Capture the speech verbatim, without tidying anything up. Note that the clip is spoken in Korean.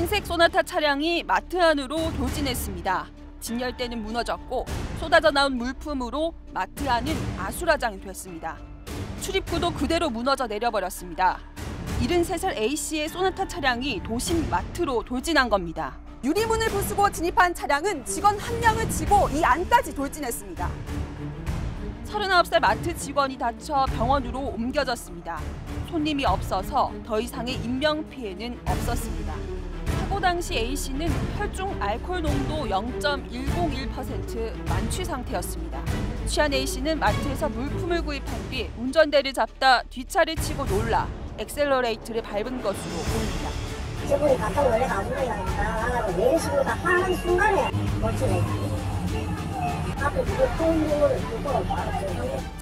회색 소나타 차량이 마트 안으로 돌진했습니다. 진열대는 무너졌고 쏟아져 나온 물품으로 마트 안은 아수라장이 됐습니다. 출입구도 그대로 무너져 내려버렸습니다. 일흔세 살 A씨의 소나타 차량이 도심 마트로 돌진한 겁니다. 유리문을 부수고 진입한 차량은 직원 한 명을 치고 이 안까지 돌진했습니다. 서른아홉 살 마트 직원이 다쳐 병원으로 옮겨졌습니다. 손님이 없어서 더 이상의 인명피해는 없었습니다. 사고 당시 A씨는 혈중 알코올 농도 영 점 일공일 퍼센트 만취 상태였습니다. 취한 A씨는 마트에서 물품을 구입한 뒤 운전대를 잡다 뒷차를 치고 놀라 엑셀러레이터를 밟은 것으로 보입니다. 저분이 갔다 원래 아주머니가 나가고 내리시고 다 하는 순간에 멀쩡해. 앞에 그거 통 있는 거를 보고 바로